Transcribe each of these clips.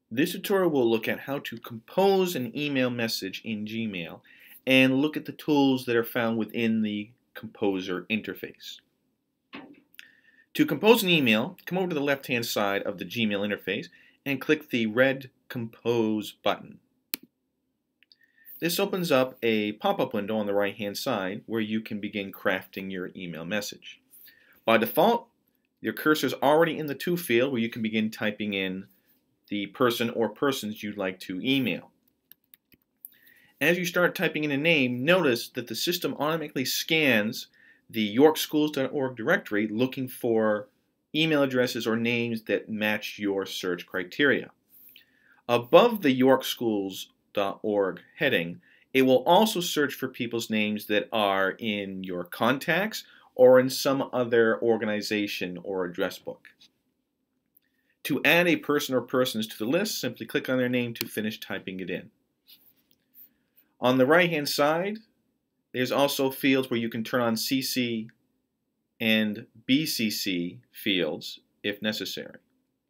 This tutorial will look at how to compose an email message in Gmail and look at the tools that are found within the Composer interface. To compose an email, come over to the left-hand side of the Gmail interface and click the red Compose button. This opens up a pop-up window on the right-hand side where you can begin crafting your email message. By default, your cursor is already in the To field where you can begin typing in the person or persons you'd like to email. As you start typing in a name, notice that the system automatically scans the yorkschools.org directory looking for email addresses or names that match your search criteria. Above the yorkschools.org heading, it will also search for people's names that are in your contacts or in some other organization or address book. To add a person or persons to the list, simply click on their name to finish typing it in. On the right-hand side, there's also fields where you can turn on CC and BCC fields if necessary.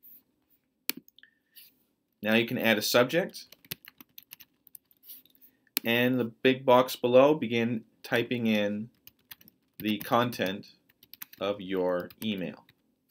Now you can add a subject, and the big box below, begin typing in the content of your email.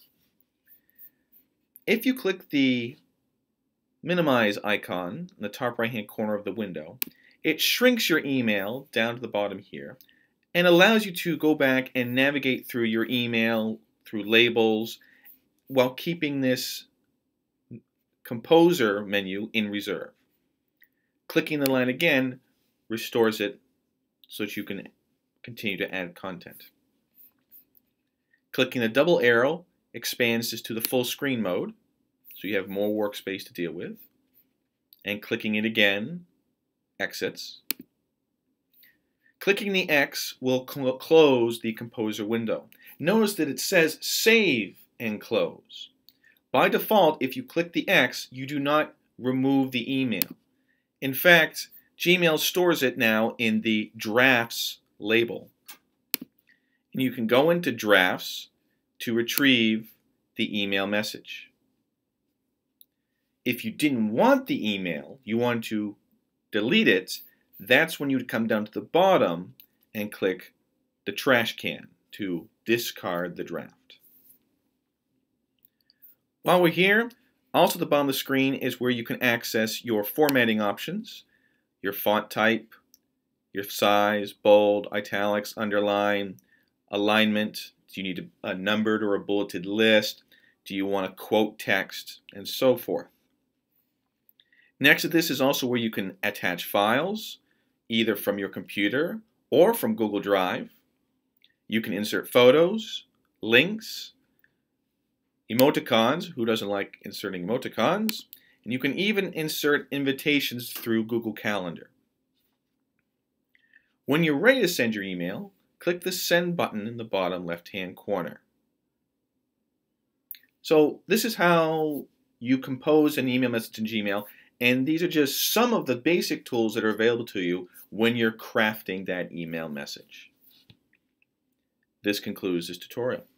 If you click the minimize icon in the top right-hand corner of the window, it shrinks your email down to the bottom here and allows you to go back and navigate through your email through labels while keeping this Composer menu in reserve. Clicking the line again restores it so that you can continue to add content. Clicking the double arrow expands this to the full screen mode, so you have more workspace to deal with. And clicking it again exits. Clicking the X will close the Composer window. Notice that it says Save and Close. By default, if you click the X, you do not remove the email. In fact, Gmail stores it now in the Drafts label. And you can go into Drafts to retrieve the email message. If you didn't want the email, you want to delete it, that's when you would come down to the bottom and click the trash can to discard the draft. While we're here, also at the bottom of the screen is where you can access your formatting options, your font type, your size, bold, italics, underline, alignment. Do you need a numbered or a bulleted list? Do you want to quote text? And so forth. Next to this is also where you can attach files, either from your computer or from Google Drive. You can insert photos, links, emoticons. Who doesn't like inserting emoticons? And you can even insert invitations through Google Calendar. When you're ready to send your email, click the Send button in the bottom left-hand corner. So this is how you compose an email message in Gmail, and these are just some of the basic tools that are available to you when you're crafting that email message. This concludes this tutorial.